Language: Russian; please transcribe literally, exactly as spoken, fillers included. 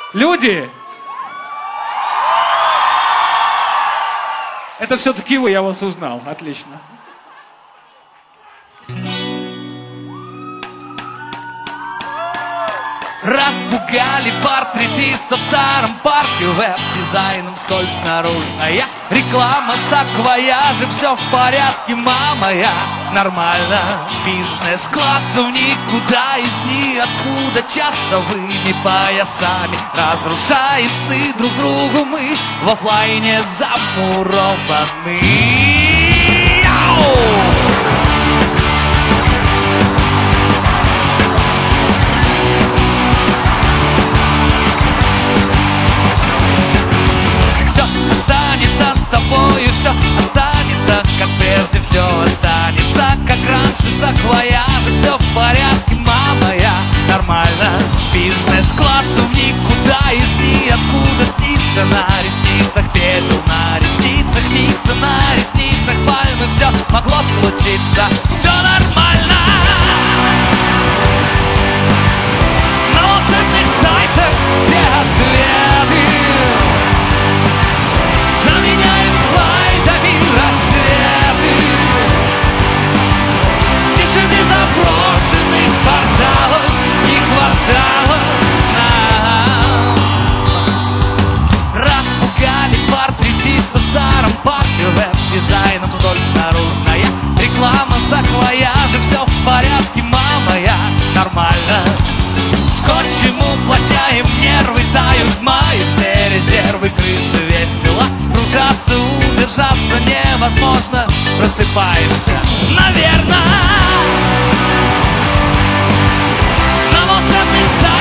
Люди! Это все-таки вы, я вас узнал. Отлично. Распугали портретистов в старом парке, веб-дизайном скользь наружная реклама, саквояжи, все в порядке, мама, я нормально. Бизнес-классом никуда из ниоткуда, часовыми поясами разрушаем сны друг другу мы, в офлайне замурованы. Все останется, как прежде, все останется, как раньше, саквояжи, все в порядке, мама, я нормально. Бизнес-классом никуда из ниоткуда, снится на ресницах пепел, на ресницах снится, на ресницах пальмы, все могло случиться, все нормально. На волшебных сайтах все ответы заменяем слайдами рассветы, тишины заброшенных порталов и кварталов нам. Распугали портретистов в старом парке, веб-дизайном скользь наружная реклама, саквояжи, все в порядке, мама, я нормально. Скотчем уплотняем нервы, тают маю, все резервы, крыши весело кружатся, удержаться невозможно, просыпаешься, наверное, на волшебных сайтах.